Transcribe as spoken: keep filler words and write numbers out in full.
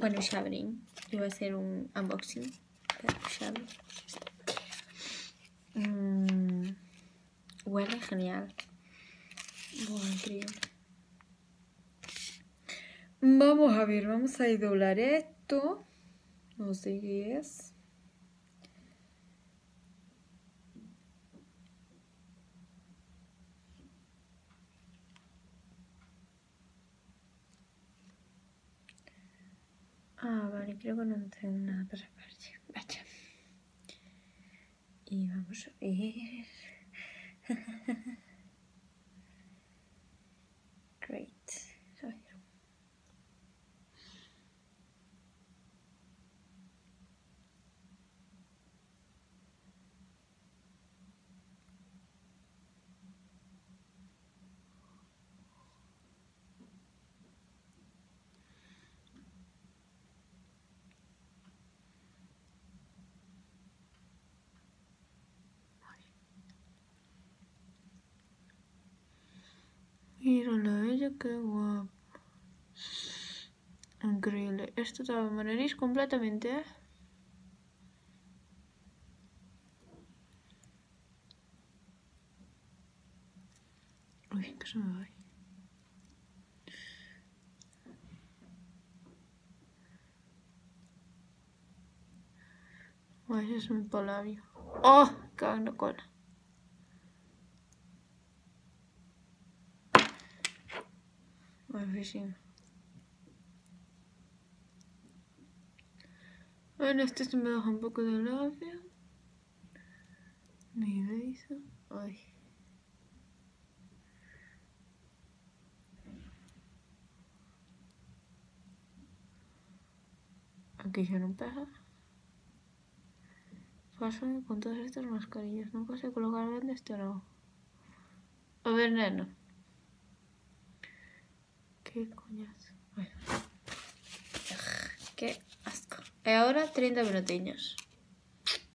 Bueno, sharing. Iba a ser un unboxing. Pero sharing. Mm, huele genial. Bueno, increíble. Vamos a ver, vamos a doblar esto. No sé qué es. Ah, vale, creo que no tengo nada para reparar. Vaya. Y vamos a ver. Great. A ver. Mírala, ella qué guapa. Increíble. Esto tapa mi nariz completamente, ¿eh? Uy, que se me va. Ay, ese es mi palabio. ¡Oh! Cago en la cola. Ay, sí. Bueno, este se me deja un poco de labio. Mi beso. Ay. Aquí ya no pega. Pasa con todas estas mascarillas. Nunca sé colocar en este lado. A ver, nena. ¿Qué coñazo? Ay. Qué asco. Y ahora treinta minutinhos.